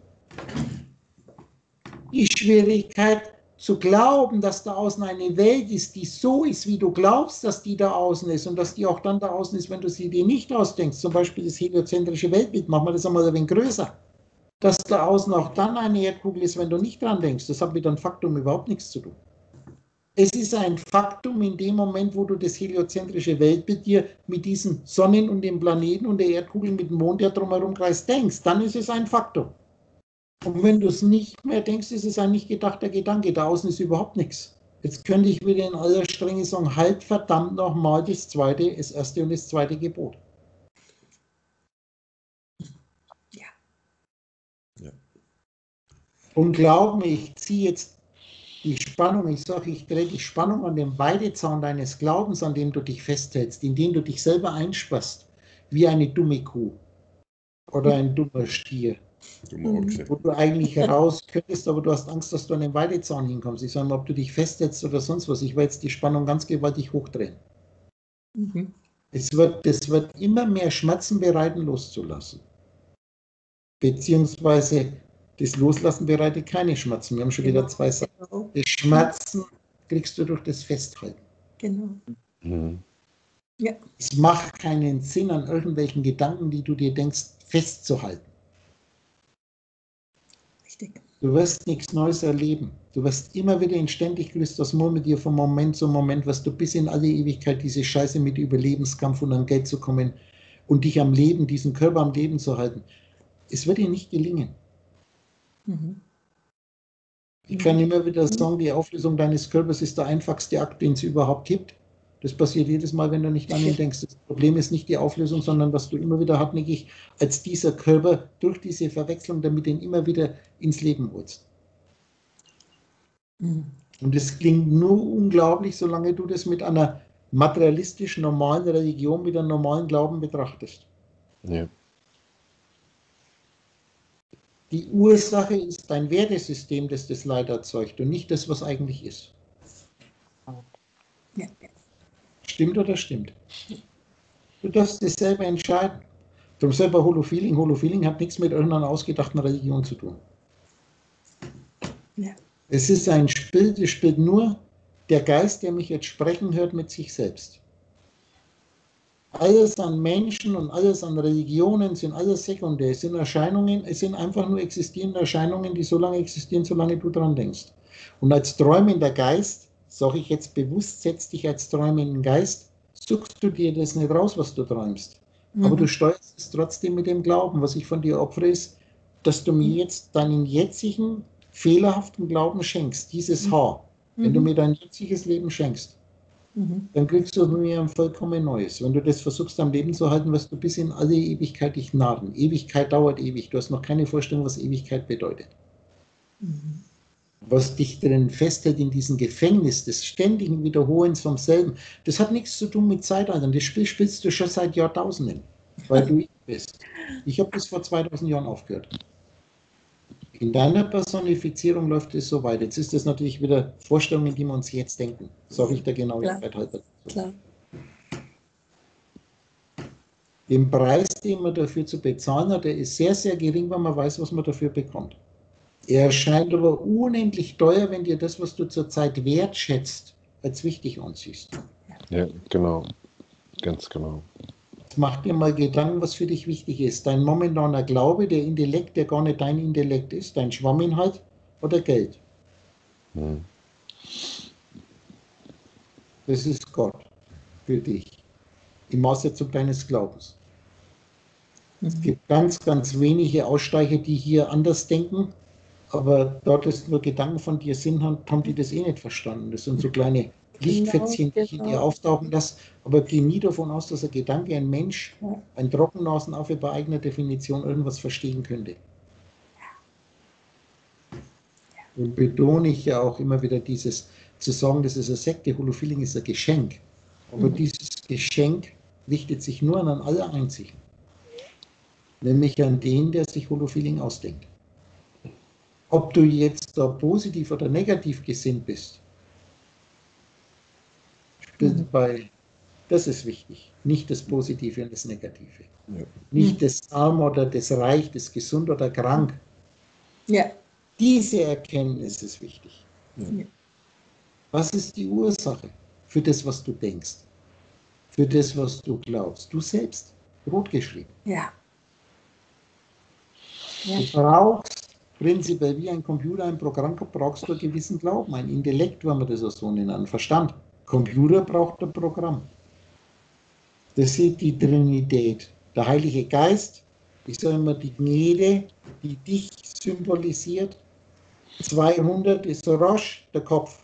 A: Die Schwierigkeit zu glauben, dass da außen eine Welt ist, die so ist, wie du glaubst, dass die da außen ist und dass die auch dann da außen ist, wenn du sie dir nicht ausdenkst. Zum Beispiel das heliozentrische Weltbild, machen wir das einmal ein wenig größer. Dass da außen auch dann eine Erdkugel ist, wenn du nicht dran denkst, das hat mit einem Faktum überhaupt nichts zu tun. Es ist ein Faktum in dem Moment, wo du das heliozentrische Weltbild dir mit diesen Sonnen und dem Planeten und der Erdkugel mit dem Mond, der drumherum kreist, denkst, dann ist es ein Faktum. Und wenn du es nicht mehr denkst, ist es ein nicht gedachter Gedanke. Da außen ist überhaupt nichts. Jetzt könnte ich wieder in aller Strenge sagen, halt verdammt nochmal das erste und das zweite Gebot.
E: Ja.
D: Ja.
A: Und glaub mir, ich ziehe jetzt die Spannung, ich sage, ich drehe die Spannung an dem Weidezaun deines Glaubens, an dem du dich festhältst, in den du dich selber einsperrst, wie eine dumme Kuh oder ein dummer Stier. Wo du eigentlich raus könntest, aber du hast Angst, dass du an den Weidezaun hinkommst. Ich sage mal, ob du dich festsetzt oder sonst was. Ich werde jetzt die Spannung ganz gewaltig hochdrehen.
E: Mhm.
A: Das wird immer mehr Schmerzen bereiten, loszulassen. Beziehungsweise das Loslassen bereitet keine Schmerzen. Wir haben schon wieder zwei Sachen.
E: Genau.
A: Das Schmerzen kriegst du durch das Festhalten.
E: Genau.
D: Mhm.
E: Ja.
A: Es macht keinen Sinn, an irgendwelchen Gedanken, die du dir denkst, festzuhalten.
E: Richtig.
A: Du wirst nichts Neues erleben. Du wirst immer wieder in ständig grüßt das Murmeltier von Moment zu Moment, wirst du bis in alle Ewigkeit diese Scheiße mit Überlebenskampf und an Geld zu kommen und dich am Leben, diesen Körper am Leben zu halten. Es wird dir nicht gelingen.
E: Mhm.
A: Ich kann immer wieder sagen, die Auflösung deines Körpers ist der einfachste Akt, den es überhaupt gibt. Das passiert jedes Mal, wenn du nicht an ihn denkst. Das Problem ist nicht die Auflösung, sondern dass du immer wieder hartnäckig als dieser Körper durch diese Verwechslung damit ihn immer wieder ins Leben holst.
E: Mhm.
A: Und es klingt nur unglaublich, solange du das mit einer materialistischen, normalen Religion, mit einem normalen Glauben betrachtest.
D: Ja.
A: Die Ursache ist dein Wertesystem, das das Leid erzeugt und nicht das, was eigentlich ist.
E: Ja.
A: Stimmt oder stimmt? Du darfst das selber entscheiden. Darum selber Holofeeling. Holofeeling hat nichts mit irgendeiner ausgedachten Religion zu tun.
E: Ja.
A: Es ist ein Spiel, das spielt nur der Geist, der mich jetzt sprechen hört, mit sich selbst. Alles an Menschen und alles an Religionen sind alles sekundär. Es sind Erscheinungen, es sind einfach nur existierende Erscheinungen, die so lange existieren, solange du dran denkst. Und als träumender Geist, sage ich jetzt bewusst, setz dich als träumenden Geist, suchst du dir das nicht raus, was du träumst. Aber du steuerst es trotzdem mit dem Glauben. Was ich von dir opfere, ist, dass du mir jetzt deinen jetzigen fehlerhaften Glauben schenkst, dieses Haar. Wenn du mir dein jetziges Leben schenkst, dann kriegst du von mir ein vollkommen neues. Wenn du das versuchst am Leben zu halten, wirst du bis in alle Ewigkeit dich naden. Ewigkeit dauert ewig. Du hast noch keine Vorstellung, was Ewigkeit bedeutet. Was dich drin festhält in diesem Gefängnis des ständigen Wiederholens vom selben, das hat nichts zu tun mit Zeitaltern. Das Spiel spielst du schon seit Jahrtausenden, weil du ich bist. Ich habe das vor 2000 Jahren aufgehört. In deiner Personifizierung läuft es so weit. Jetzt ist das natürlich wieder Vorstellungen, die wir uns jetzt denken. Sage ich der Genauigkeit halber.
E: Klar.
A: Den Preis, den man dafür zu bezahlen hat, der ist sehr, sehr gering, weil man weiß, was man dafür bekommt. Er erscheint aber unendlich teuer, wenn dir das, was du zurzeit wertschätzt, als wichtig ansiehst.
D: Ja, genau. Ganz genau.
A: Mach dir mal Gedanken, was für dich wichtig ist. Dein momentaner Glaube, der Intellekt, der gar nicht dein Intellekt ist, dein Schwamminhalt oder Geld.
D: Mhm.
A: Das ist Gott für dich. Die Maßsetzung deines Glaubens. Es gibt ganz, ganz wenige Aussteiger, die hier anders denken, aber dort es nur Gedanken von dir sind, haben die das eh nicht verstanden. Das sind so kleine Lichtfätzchen, die ich in dir auftauchen lasse, aber geh nie davon aus, dass ein Gedanke, ein Mensch, ein Trockennasenaffe bei eigener Definition irgendwas verstehen könnte. Und betone ich ja auch immer wieder dieses, zu sagen, das ist eine Sekte, Holofilling ist ein Geschenk. Aber dieses Geschenk richtet sich nur an einen Allereinzigen. Nämlich an den, der sich Holofilling ausdenkt. Ob du jetzt da positiv oder negativ gesinnt bist, spielt bei, das ist wichtig. Nicht das Positive und das Negative.
D: Ja.
A: Nicht das Arm oder das Reich, das Gesund oder krank.
E: Ja.
A: Diese Erkenntnis ist wichtig.
D: Ja.
A: Was ist die Ursache für das, was du denkst? Für das, was du glaubst? Du selbst, rot geschrieben.
E: Ja.
A: Du brauchst prinzipiell wie ein Computer, ein Programm, brauchst du einen gewissen Glauben, ein Intellekt, wenn man das so nennen, einen Verstand. Computer braucht ein Programm. Das ist die Trinität. Der Heilige Geist, ich sage immer die Gnede, die dich symbolisiert. 200 ist Rosh, der Kopf.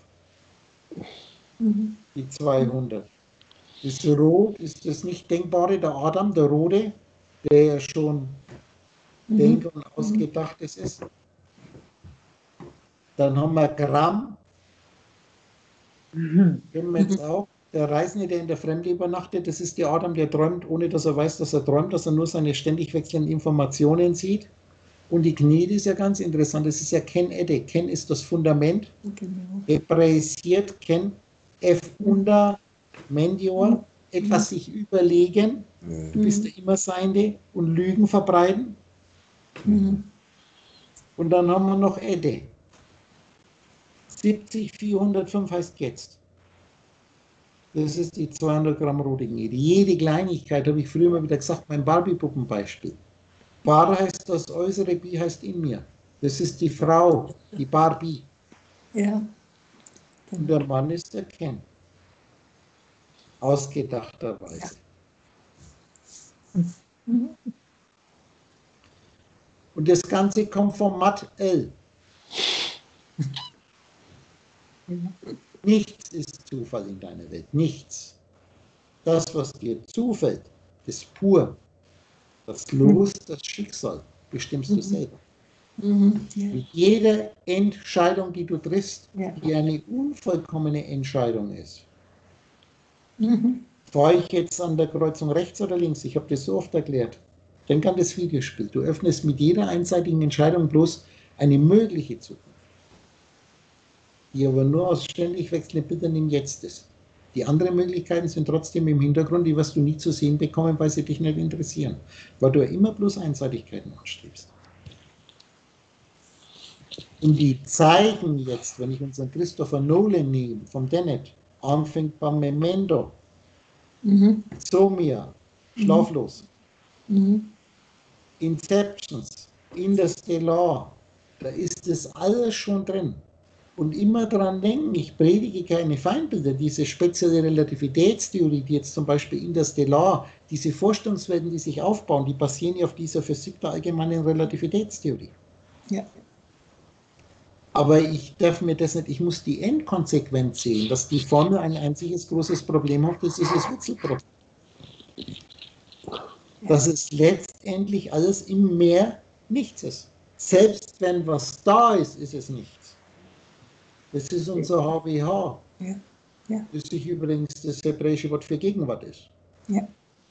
A: Die 200. Das Rot ist das Nicht-Denkbare, der Adam, der Rote, der ja schon denk- und Ausgedachtes ist. Dann haben wir Gramm, kennen wir jetzt auch. Der Reisende, der in der Fremde übernachtet, das ist der Adam, der träumt, ohne dass er weiß, dass er träumt, dass er nur seine ständig wechselnden Informationen sieht. Und die Gnede ist ja ganz interessant, das ist ja Ken Ede. Ken ist das Fundament,
E: Genau.
A: hebräisiert Ken, F unter, Mendior, etwas sich überlegen, du bist der Immerseiende und Lügen verbreiten. Und dann haben wir noch Ede. 70,405 heißt jetzt. Das ist die 200 Gramm rote Gnede. Jede Kleinigkeit, habe ich früher mal wieder gesagt, mein Barbie-Puppen-Beispiel. Bar heißt das Äußere, Bi heißt in mir. Das ist die Frau, die Barbie.
E: Ja.
A: Und der Mann ist der Ken. Ausgedachterweise. Und das Ganze kommt vom Mat L. Nichts ist Zufall in deiner Welt. Nichts. Das, was dir zufällt, ist pur. Das Los, das Schicksal, bestimmst du selber.
E: Ja.
A: Mit jeder Entscheidung, die du triffst,
E: Ja.
A: die eine unvollkommene Entscheidung ist. Fahre ich jetzt an der Kreuzung rechts oder links? Ich habe das so oft erklärt. Denk an das Videospiel. Du öffnest mit jeder einseitigen Entscheidung bloß eine mögliche Zukunft, die aber nur aus ständig wechselnden Bildern im Jetzt ist. Die anderen Möglichkeiten sind trotzdem im Hintergrund, die wirst du nie zu sehen bekommen, weil sie dich nicht interessieren, weil du ja immer bloß Einseitigkeiten anstrebst. Und die zeigen jetzt, wenn ich unseren Christopher Nolan nehme, vom Dennett, anfängt beim Memento, Somia, Schlaflos, Inceptions, Interstellar, da ist das alles schon drin. Und immer dran denken, ich predige keine Feindbilder, diese spezielle Relativitätstheorie, die jetzt zum Beispiel Interstellar, diese Vorstellungswelten, die sich aufbauen, die basieren ja auf dieser Physik der allgemeinen Relativitätstheorie.
E: Ja.
A: Aber ich darf mir das nicht, ich muss die Endkonsequenz sehen, dass die Formel ein einziges großes Problem hat, das ist das Wurzelproblem. Dass es letztendlich alles im Meer nichts ist. Selbst wenn was da ist, ist es nichts. Das ist unser HWH.
E: Ja. Ja.
A: Das ist übrigens das hebräische Wort für Gegenwart ist.
E: Ja.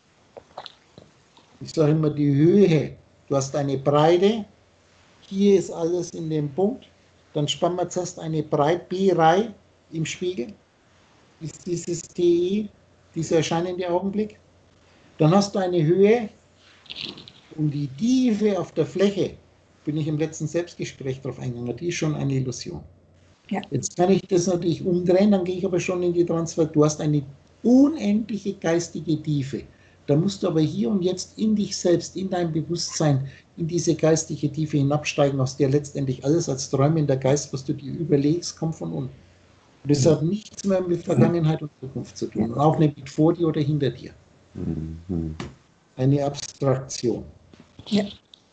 A: Ich sage immer die Höhe. Du hast eine Breite, hier ist alles in dem Punkt, dann spannen wir zuerst eine B-Reihe im Spiegel, ist dieses TI, dieser erscheinende Augenblick. Dann hast du eine Höhe und die Tiefe auf der Fläche, bin ich im letzten Selbstgespräch darauf eingegangen, die ist schon eine Illusion.
E: Ja.
A: Jetzt kann ich das natürlich umdrehen, dann gehe ich aber schon in die Transfer. Du hast eine unendliche geistige Tiefe. Da musst du aber hier und jetzt in dich selbst, in dein Bewusstsein, in diese geistige Tiefe hinabsteigen, aus der letztendlich alles als träumender Geist, was du dir überlegst, kommt von unten. Und das hat nichts mehr mit Vergangenheit und Zukunft zu tun. Und auch nicht mit vor dir oder hinter dir. Eine Abstraktion.
E: Ja.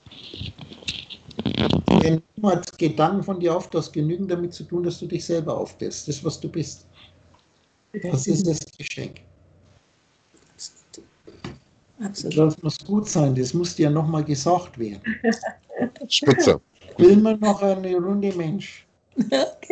A: Denn niemals Gedanken von dir auftauchst, genügen damit zu tun, dass du dich selber aufbläst. Das, was du bist. Das ist das Geschenk.
E: Absolut.
A: Das muss gut sein, das muss dir nochmal gesagt werden.
D: Spitze.
A: Will man noch eine Runde Mensch?
E: Okay.